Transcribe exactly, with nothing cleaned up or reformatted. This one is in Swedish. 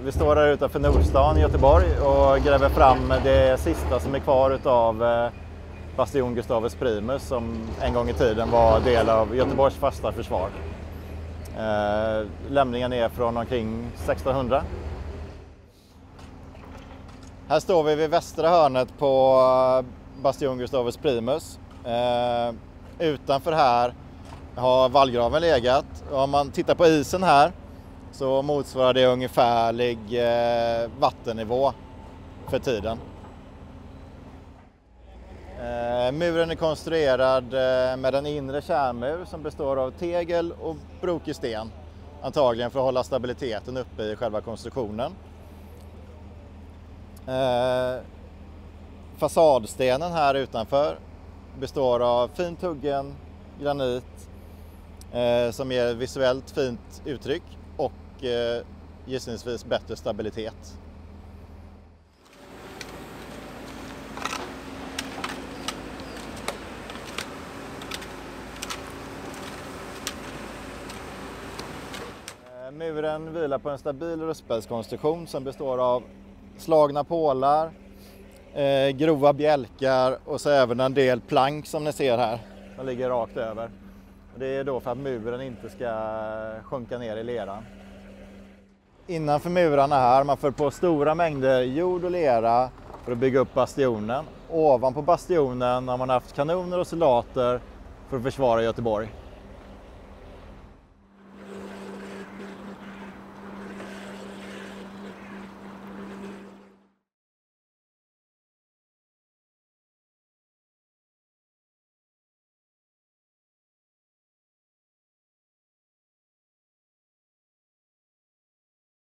Vi står här utanför Nordstan i Göteborg och gräver fram det sista som är kvar utav Bastion Gustavus Primus som en gång i tiden var del av Göteborgs fasta försvar. Lämningen är från omkring sextonhundra. Här står vi vid västra hörnet på Bastion Gustavus Primus. Utanför här har vallgraven legat. Om man tittar på isen här så motsvarar det ungefärlig eh, vattennivå för tiden. Eh, muren är konstruerad eh, med en inre kärnmur som består av tegel och brokig sten. Antagligen för att hålla stabiliteten uppe i själva konstruktionen. Eh, fasadstenen här utanför består av fint huggen granit eh, som ger visuellt fint uttryck och eh, gissningsvis bättre stabilitet. Eh, muren vilar på en stabil rustbältskonstruktion som består av slagna pålar, eh, grova bjälkar och så även en del plank som ni ser här. De ligger rakt över. Det är då för att muren inte ska sjunka ner i leran. Innanför murarna här man för på stora mängder jord och lera för att bygga upp bastionen. Ovanpå bastionen har man haft kanoner och soldater för att försvara Göteborg.